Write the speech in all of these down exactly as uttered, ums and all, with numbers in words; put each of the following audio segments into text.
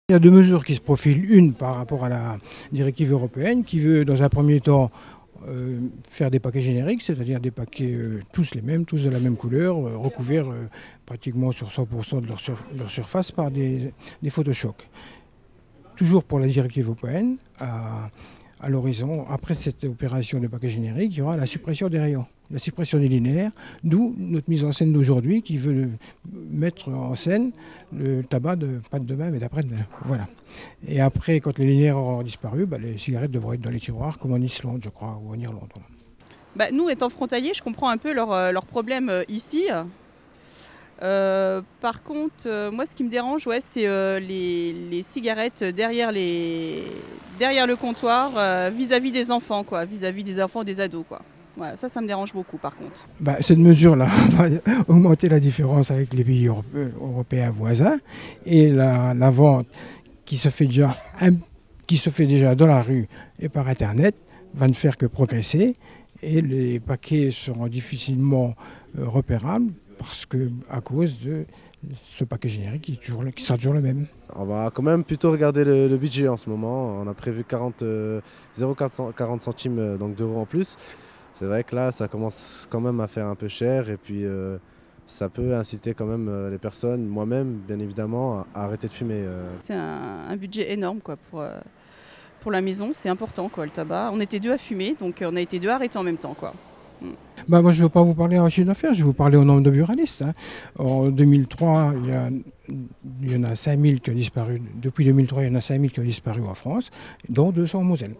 Il y a deux mesures qui se profilent. Une par rapport à la directive européenne qui veut dans un premier temps euh, faire des paquets génériques, c'est-à-dire des paquets euh, tous les mêmes, tous de la même couleur, euh, recouverts euh, pratiquement sur cent pour cent de leur, sur, leur surface par des, des photochocs. Toujours pour la directive européenne, à, à l'horizon, après cette opération de paquet générique, il y aura la suppression des rayons, la suppression des linéaires, d'où notre mise en scène d'aujourd'hui qui veut mettre en scène le tabac de, pas de demain mais d'après-demain. Voilà. Et après, quand les linéaires auront disparu, bah, les cigarettes devront être dans les tiroirs, comme en Islande, je crois, ou en Irlande. Bah, nous, étant frontaliers, je comprends un peu leurs leur problèmes ici. Euh, par contre, euh, moi, ce qui me dérange, ouais, c'est euh, les, les cigarettes derrière, les, derrière le comptoir, euh, vis-à-vis des enfants, quoi, vis-à-vis des enfants, des ados, quoi. Voilà, ça, ça me dérange beaucoup, par contre. Bah, cette mesure-là va augmenter la différence avec les pays européens voisins et la, la vente qui se fait déjà, qui se fait déjà dans la rue et par Internet va ne faire que progresser et les paquets seront difficilement euh, repérables. Parce que à cause de ce paquet générique qui, est toujours, qui sera toujours le même. On va quand même plutôt regarder le, le budget en ce moment. On a prévu quarante, euh, zéro virgule quarante centimes donc d'euros en plus. C'est vrai que là, ça commence quand même à faire un peu cher et puis euh, ça peut inciter quand même euh, les personnes, moi-même bien évidemment, à, à arrêter de fumer. Euh. C'est un, un budget énorme quoi, pour, euh, pour la maison, c'est important quoi, le tabac. On était deux à fumer, donc on a été deux à arrêter en même temps, quoi. Bah moi, je ne veux pas vous parler en chiffre d'affaires, je vais vous parler au nombre de buralistes. Hein. En deux mille trois, il y, a, il y en a cinq mille qui ont disparu. Depuis deux mille trois, il y en a cinq mille qui ont disparu en France, dont deux cents en Moselle.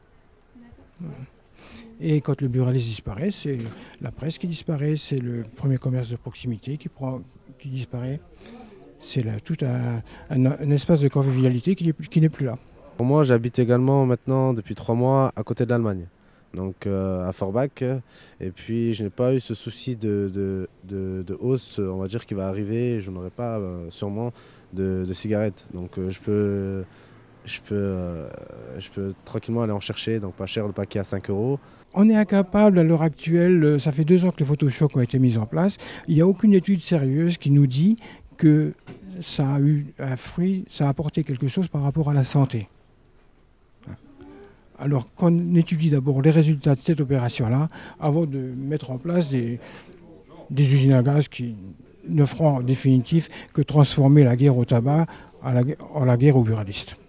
Et quand le buraliste disparaît, c'est la presse qui disparaît, c'est le premier commerce de proximité qui, prend, qui disparaît. C'est tout un, un, un espace de convivialité qui n'est plus là. Pour moi, j'habite également maintenant depuis trois mois à côté de l'Allemagne. Donc euh, à Forbach, et puis je n'ai pas eu ce souci de, de, de, de hausse, on va dire, qui va arriver, je n'aurai pas euh, sûrement de, de cigarettes, donc euh, je, peux, je, peux, euh, je peux tranquillement aller en chercher, donc pas cher le paquet à cinq euros. On est incapable à l'heure actuelle, ça fait deux ans que les photochocs ont été mis en place, il n'y a aucune étude sérieuse qui nous dit que ça a eu un fruit, ça a apporté quelque chose par rapport à la santé. Alors qu'on étudie d'abord les résultats de cette opération-là avant de mettre en place des, des usines à gaz qui ne feront en définitive que transformer la guerre au tabac en la, en la guerre aux buralistes.